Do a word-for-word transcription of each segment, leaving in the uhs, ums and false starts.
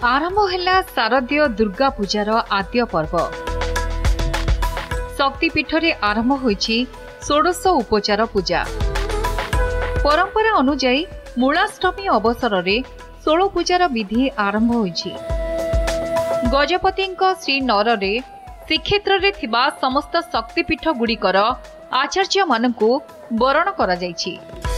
आरंभ है शारदीय दुर्गा पूजार आद्य पर्व। शक्तिपीठ रे आरंभ होईछि षोडश उपचार पूजा। परंपरा अनुजाई मूलाष्टमी अवसर रे षोल पूजार विधि आरंभ होईछि। गजपतिंक श्री नर रे श्रीक्षेत्र रे थिबा समस्त शक्तिपीठ गुड़िकर आचार्य मानकु वरण करा जाईछि।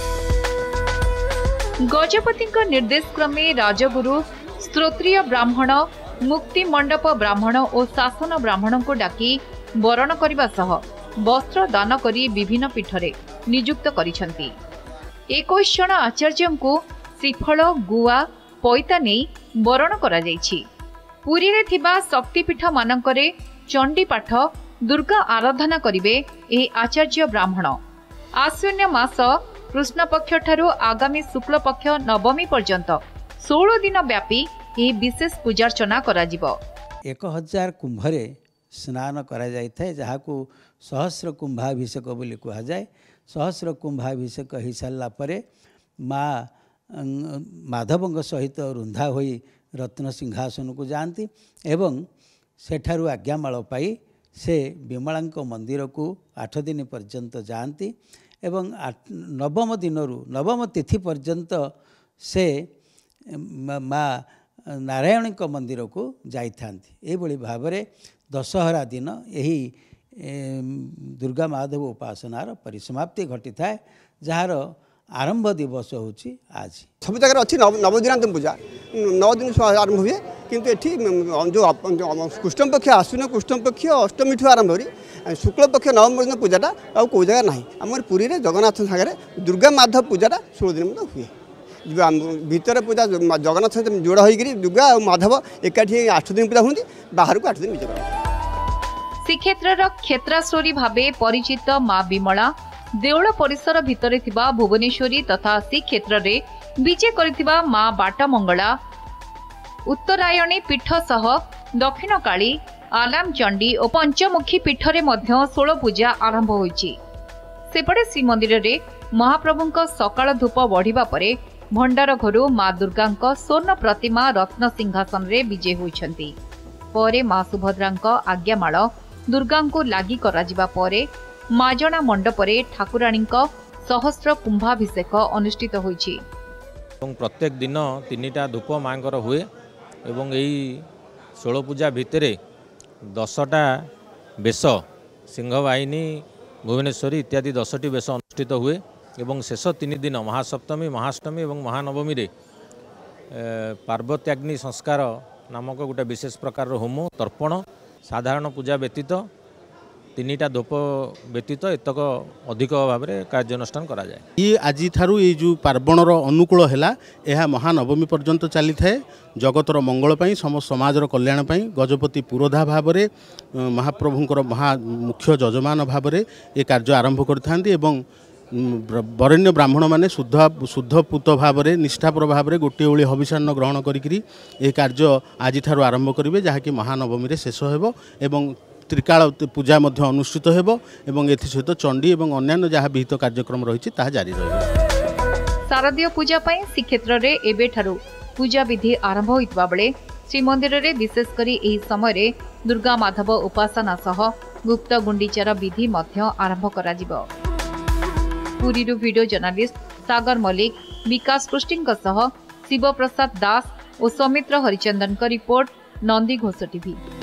गजपतिंक निर्देश क्रमे राजगुरु स्त्रोत्रीय ब्राह्मण मुक्ति मंडप ब्राह्मण और शासन ब्राह्मण को डाकी वरण करने सह वस्त्र दान करी विभिन्न पीठरे नियुक्त करिसंती। इक्कीस जन आचार्य को श्रीफल गुआ पैता नहीं वरण करा जायछि। पुरी रे थिबा शक्तिपीठ मानकरे चंडी पाठ दुर्गा आराधना करिवे एही आचार्य ब्राह्मण। आश्विन मास कृष्ण पक्ष ठारू आगामी शुक्ल पक्ष नवमी पर्यंत सोलह दिन व्यापी यह विशेष पूजार्चना करा जिवो। एक हजार कुंभरे स्नान करा जाय थाए, जहाकू सहस्र कुंभाभिषेक बोली कहा जाए। सहस्र कुंभाभिषेक हो सारा परे माँ माधवंग सहित रुंधा होई रत्न सिंहासन को जाती एवं सेठारु आज्ञामाल पाई से विमलांक मंदिर को आठ दिन पर्यंत जाती एवं नवम दिनरू नवम तिथि पर्यंत से माँ नारायणी मंदिर को जाई भाव में दशहरा दिन यही दुर्गा माधव उपासनार परिसमाप्ति घटी थाए, जार आरंभ दिवस होची आज। सब जगह अच्छी नवदिनांत पूजा नौ दिन आरंभ हुए, किंतु एठी जो कृष्ण पक्ष आश्विन कृष्ण पक्ष अष्टमी ठू आरंभ हो शुक्ल पक्ष नवम दिन पूजाटा आ कौ जगह ना आम पुरी में जगन्नाथ सागर दुर्गा माधव पूजाटा षोल दिन हुए। भीतर पूजा जगन्नाथ सहित जोड़ होकर दुर्गा और माधव एकाठी आठ दिन पूजा होती, बाहर को आठ दिन विजय। श्रीक्षेत्र क्षेत्राश्वरी भावे परिचित माँ विमला देउल परिसर भितर थिबा भुवनेश्वरी तथा श्रीक्षेत्र रे विजय करथिबा माँ बाटमंगला उत्तरायणी पीठ सह दक्षिण काली आलाम चंडी और पंचमुखी पीठरे मध्य षोल पूजा आरंभ होईछि। सेपटे श्रीमंदिर रे महाप्रभुंक सकाळ धूप बढ़िबा परे भंडार घरु माँ दुर्गांक स्वर्ण प्रतिमा रत्न सिंहासन रे विजय होइछंती। परे माँ सुभद्रांक आज्ञामाल दुर्गांको लागि कराजिबा परे माजणा मंडपरे ठाकुराणींक सहस्र कुंभाभिषेक अनुष्ठित होइछि। प्रत्येक दिन तीनिटा धूप मांकर हुए एवं यही षोल पूजा भितर दसटा बेश सिंहवाहिनी भुवनेश्वरी इत्यादि दसटी बेश अनुष्ठित हुए एवं शेष तीन दिन महासप्तमी महाअष्टमी एवं महानवमी रे पार्वत्याग्नि संस्कार नामक गोटे विशेष प्रकार होम तर्पण साधारण पूजा व्यतीत तीनिटा धूप व्यतीत एतक अधिक भाव में कार्यानुष्ठान करा जाए। ये आज ठारू ये जो पार्वणर अनुकूल है यह महानवमी पर्यंत चली थाए। जगतर मंगल पाई सम समाजर कल्याण पाई गजपति पुरोधा भाव में महाप्रभुंकर महा मुख्य जजमान भाव में ये कार्य आरंभ करथांती एवं वरेण्य ब्राह्मण माने शुद्ध शुद्ध पूत भाव में निष्ठापर भाव में गोटे ओली हविषान्न ग्रहण करी ये कार्य आज ठारू आरंभ करेंगे, जहाँकि महानवमी रे शेष हेबो एवं त्रिकाल पूजा मध्य अनुष्ठित हेबो एवं एथि सहित चंडी एवं अन्यान्य जहाँ विहित कार्यक्रम रही ताहा जारी रहिबो। शारदीय पूजा पई श्रीक्षेत्र रे एबे ठारू पूजा विधि आरंभ होइतबा बेले श्रीमंदिर रे विशेष करी एही समय रे दुर्गा माधव उपासना सह गुप्त गुंडीचार विधि मध्य आरंभ करा जिवो। पुरी रो वीडियो जर्नलिस्ट सागर मलिक विकास पृष्टिंक सह शिव प्रसाद दास और सौमित्र हरिचंदन का रिपोर्ट नंदी घोष टीवी।